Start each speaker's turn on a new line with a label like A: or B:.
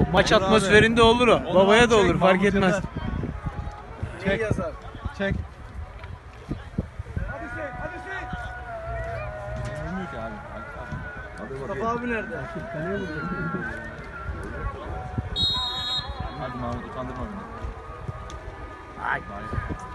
A: Maç atmosferinde olur o. Babaya da olur, fark etmez.
B: Çek yazar. Çek.
C: Hadi sen, hadi sen.
B: Bilmiyor ki abi.
C: Mustafa abi nerede?
B: Hadi Mahmut utandırma beni.
A: Ay.